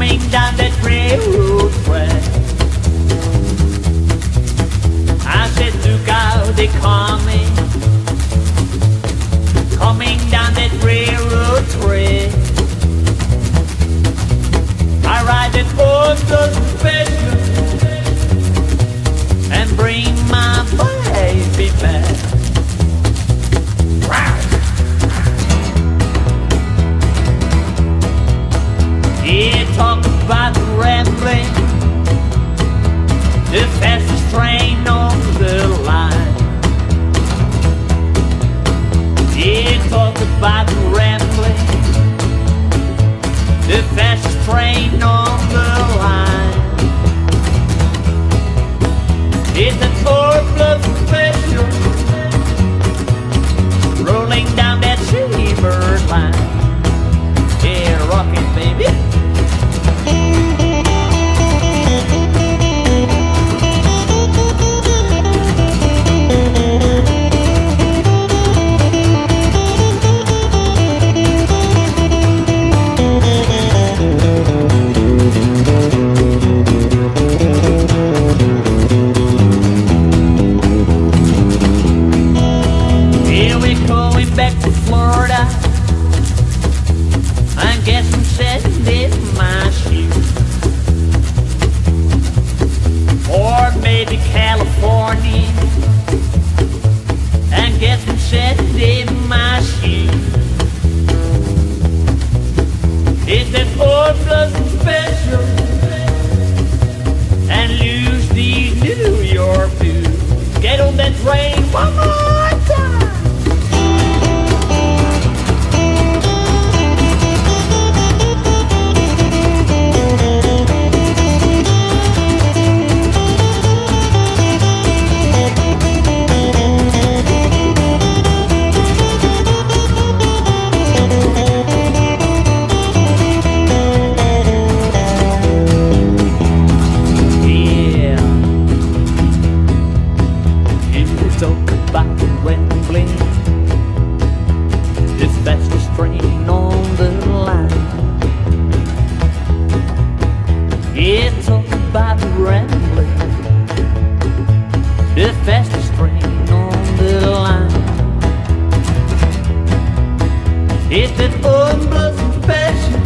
coming down that railroad track. I said, look out, they coming down that railroad track. I ride that old special and bring my baby back. Yeah, talk about rambling, the fastest train on the line. Yeah, talk about rambling, the fastest train on the line. It's a four-plus special rolling down that Seabird line. Yeah, rockin', baby. Back to Florida, I guess I'm setting in my shoes. Or maybe California, I guess I'm setting in my shoes. It's that old blood special and lose these New York blues. Get on that train one more time. The fastest train on the line. It's that old blood special